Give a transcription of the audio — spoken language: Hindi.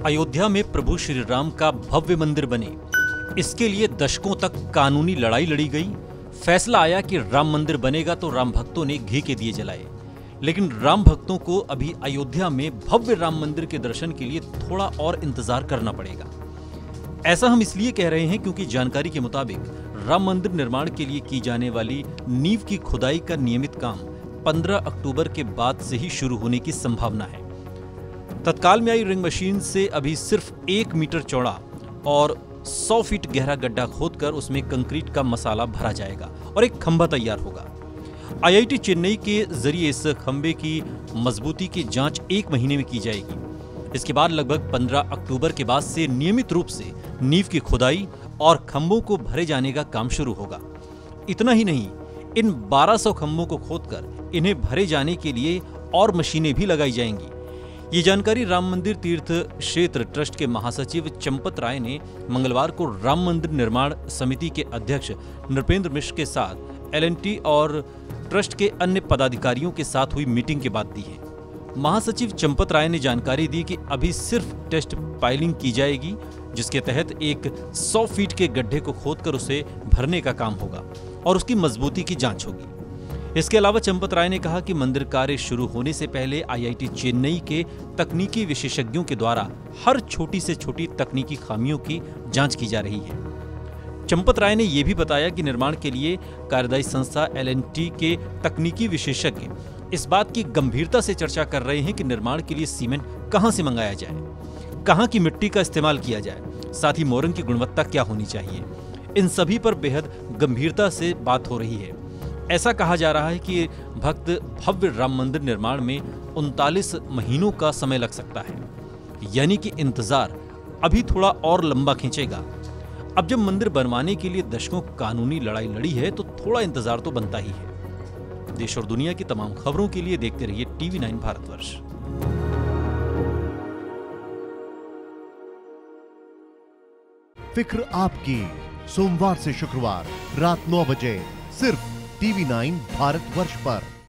अयोध्या में प्रभु श्री राम का भव्य मंदिर बने, इसके लिए दशकों तक कानूनी लड़ाई लड़ी गई। फैसला आया कि राम मंदिर बनेगा तो राम भक्तों ने घी के दिए जलाए। लेकिन राम भक्तों को अभी अयोध्या में भव्य राम मंदिर के दर्शन के लिए थोड़ा और इंतजार करना पड़ेगा। ऐसा हम इसलिए कह रहे हैं क्योंकि जानकारी के मुताबिक राम मंदिर निर्माण के लिए की जाने वाली नींव की खुदाई का नियमित काम 15 अक्टूबर के बाद से ही शुरू होने की संभावना है। तत्काल में आई रिंग मशीन से अभी सिर्फ 1 मीटर चौड़ा और 100 फीट गहरा गड्ढा खोदकर उसमें कंक्रीट का मसाला भरा जाएगा और एक खंभा तैयार होगा। आईआईटी चेन्नई के जरिए इस खंभे की मजबूती की जांच 1 महीने में की जाएगी। इसके बाद लगभग 15 अक्टूबर के बाद से नियमित रूप से नींव की खुदाई और खंभों को भरे जाने का काम शुरू होगा। इतना ही नहीं, इन 1200 खंभों को खोदकर इन्हें भरे जाने के लिए और मशीनें भी लगाई जाएंगी। ये जानकारी राम मंदिर तीर्थ क्षेत्र ट्रस्ट के महासचिव चंपत राय ने मंगलवार को राम मंदिर निर्माण समिति के अध्यक्ष नृपेंद्र मिश्र के साथ एल&टी और ट्रस्ट के अन्य पदाधिकारियों के साथ हुई मीटिंग के बाद दी है। महासचिव चंपत राय ने जानकारी दी कि अभी सिर्फ टेस्ट पाइलिंग की जाएगी, जिसके तहत एक 100 फीट के गड्ढे को खोदकर उसे भरने का काम होगा और उसकी मजबूती की जांच होगी। इसके अलावा चंपत राय ने कहा कि मंदिर कार्य शुरू होने से पहले आईआईटी चेन्नई के तकनीकी विशेषज्ञों के द्वारा हर छोटी से छोटी तकनीकी खामियों की जांच की जा रही है। चंपत राय ने यह भी बताया कि निर्माण के लिए कार्यदायी संस्था एल&टी के तकनीकी विशेषज्ञ इस बात की गंभीरता से चर्चा कर रहे हैं कि निर्माण के लिए सीमेंट कहां से मंगाया जाए, कहां की मिट्टी का इस्तेमाल किया जाए, साथ ही मोरंग की गुणवत्ता क्या होनी चाहिए। इन सभी पर बेहद गंभीरता से बात हो रही है। ऐसा कहा जा रहा है कि भक्त भव्य राम मंदिर निर्माण में 39 महीनों का समय लग सकता है, यानी कि इंतजार अभी थोड़ा और लंबा खींचेगा। अब जब मंदिर बनवाने के लिए दशकों कानूनी लड़ाई लड़ी है तो थोड़ा इंतजार तो बनता ही है। देश और दुनिया की तमाम खबरों के लिए देखते रहिए TV9 भारतवर्ष। फिक्र आपकी, सोमवार से शुक्रवार रात 9 बजे सिर्फ TV9 भारतवर्ष पर।